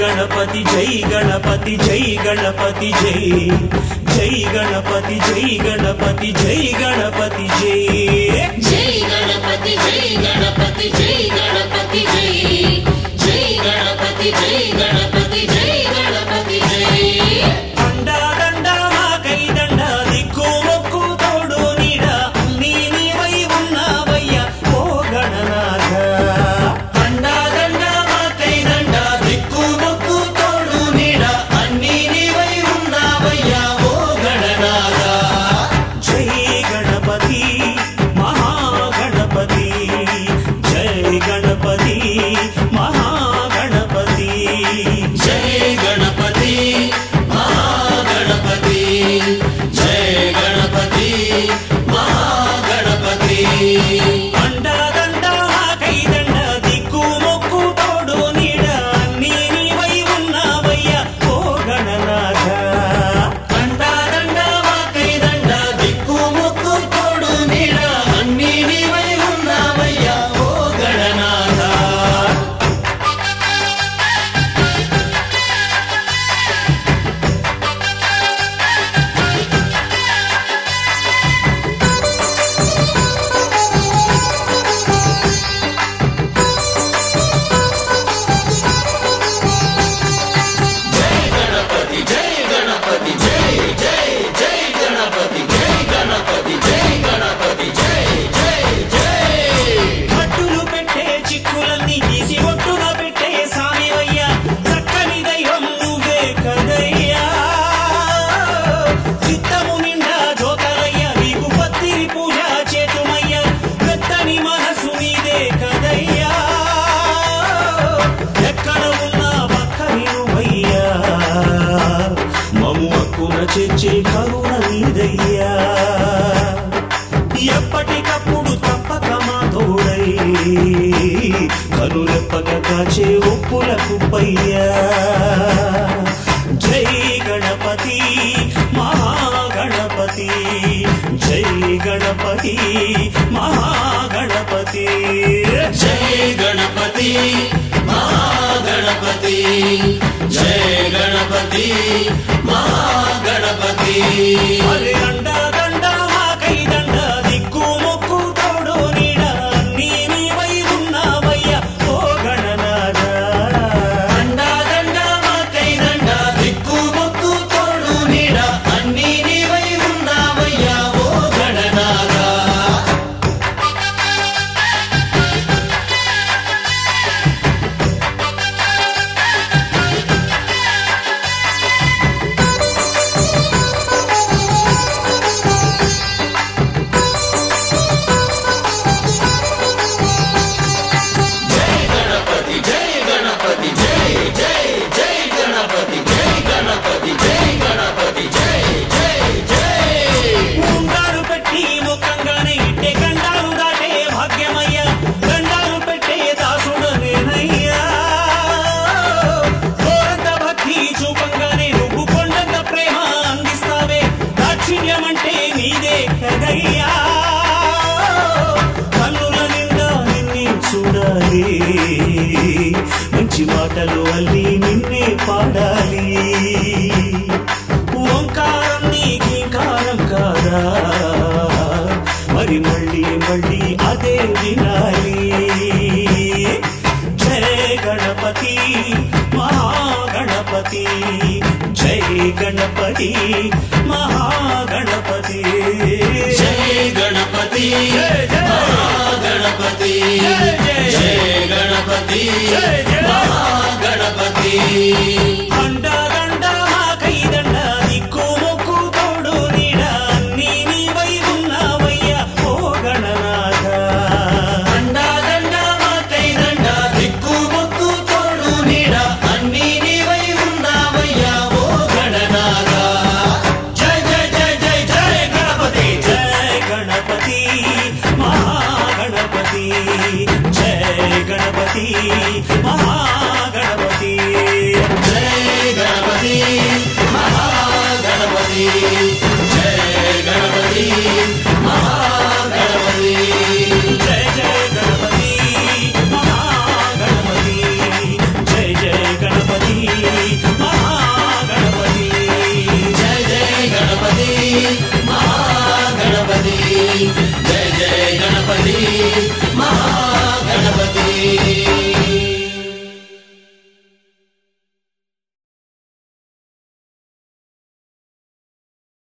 गणपति जय गणपति जय गणपति जय जय गणपति जय गणपति जय गणपति जय जय गणपति जय गणपति जय गणपति जय जय गणपति जय गणपति जय गणपति जय अंडा दंडा माकै दंडा दिक्कु मोक्कु तोडु नीड अन्नी नीवै उन्नावయ్యా ओ गणनाथ अंडा दंडा माकै दंडा दिक्कु मोक्कु तोडु नीड अन्नी नीवै उन्नावయ్యా ओ गणनाथ जय गणपति महागणपति जय गणपति महागणपति जय गणपति महागणपति जय गणपति महागणपति अंडा दंडा माकै दंडा दिक्कु मोक्कु तोडु नीड अन्नी नीवै उन्नावయ్యా ओ गणनाथ अंडा दंडा माकै दंडा दिक्कु मोक्कु तोडु नीड अन्नी नीवै उन्नावయ్యా ओ गणनाथ जय गणपति जय जय जय गणपति जय गणपति जय गणपति जय जय जय భట్టులు పెట్టే చిక్కులన్నీ తీసి ఒట్టుగా పెట్టే సామివయ్యా చక్కని దైవం నువ్వే కదయ్యా చిత్తము నిండా జోతరయ్యా నీకు పత్తిరి పూజ చేతుమయ్యా పెత్తని మనసు నీదే కదయ్యా ఎక్కడ ఉన్నా పక్కని నువ్వయ్యా మమ్ము అక్కున చేర్చే కరుణ నీదయ్యా ఎప్పటికప్పుడు తప్పక మా తోడై కనులెప్పక కాచే ఒప్పుల కుప్పయ్యా జై గణపతి మహాగణపతి జై గణపతి మహాగణపతి జై గణపతి మహాగణపతి జై గణపతి మహాగణపతి అరే అండా దండా మాకై దండా దిక్కు మొక్కు తోడు నీడ అన్నీ నీవై ఉన్నావయ్యా ఓ గణనాథ అండా దండా మాకై దండా దిక్కు మొక్కు తోడు నీడ అన్నీ నీవై ఉన్నావయ్యా ఓ గణనాథ ఉండాలు పెట్టి ముఖంగానే ఇట్టే గండాలు దాటే భాగ్యమయ్యా గండాలు పెట్టే దాసుడనేనయ్యా కోరంత భక్తి చూపంగానే నువ్వు కొండంత ప్రేమ అందిస్తావే దాక్షిణ్యమంటే నీదే కదయ్యా కన్నుల నిండా నిన్నే చూడాలి మంచి మాటలు అల్లి నిన్నే పాడాలి ఓంకారం నీకీకారం కాదా మరి మళ్ళీ మళ్ళీ అదే వినాలి జయ గణపతి మహాగణపతి జై గణపతి మహాగణపతి జై గణపతి మహాగణపతి జై గణపతి మహాగణపతి అండా దండా మాకై దండా దిక్కు మొక్కు తోడు నీడ అన్నీ నీవై ఉన్నావయ్యా ఓ గణనాథ అండా దండా మాకై దండా దిక్కు మొక్కు తోడు నీడ అన్నీ నీవై ఉన్నావయ్యా ఓ గణనాథ జయ జయ జయ జయ జయ గణపతి జయ గణపతి మహాగణపతి జయ గణపతి మహా